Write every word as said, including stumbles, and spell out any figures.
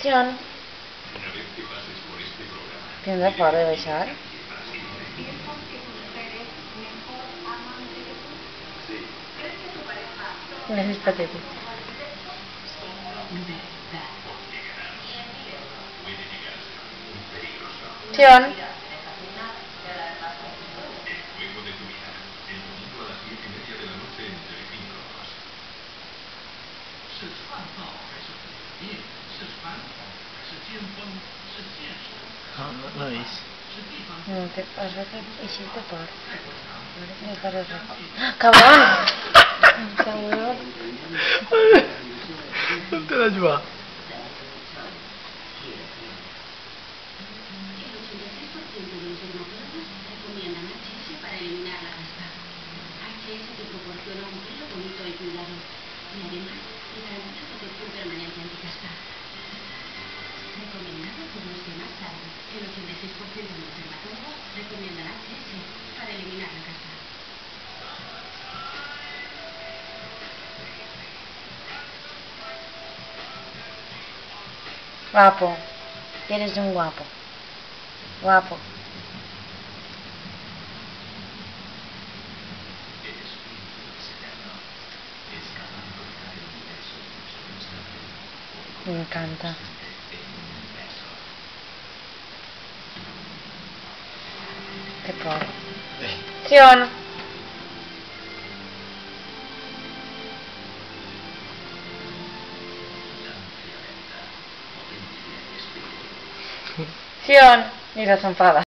Acción. ¿Tienes por de besar? Es patético. Acción. No, no, no es. No te pasa que hiciste par. Me parece. ¡Cabrón! ¡Cabrón! No te la ayuda. Recomiendan H S para eliminar la caspa. H S te proporciona un pelo bonito y cuidado. Y además te garantiza protección permanente anticaspa. Recomendado por los que más saben. El ochenta y seis por ciento de los dermatólogos recomiendan H S para eliminar la caspa. Guapo. Eres un guapo. Guapo. Me encanta. Qué pobre. Acción. Acción. Y la zampada.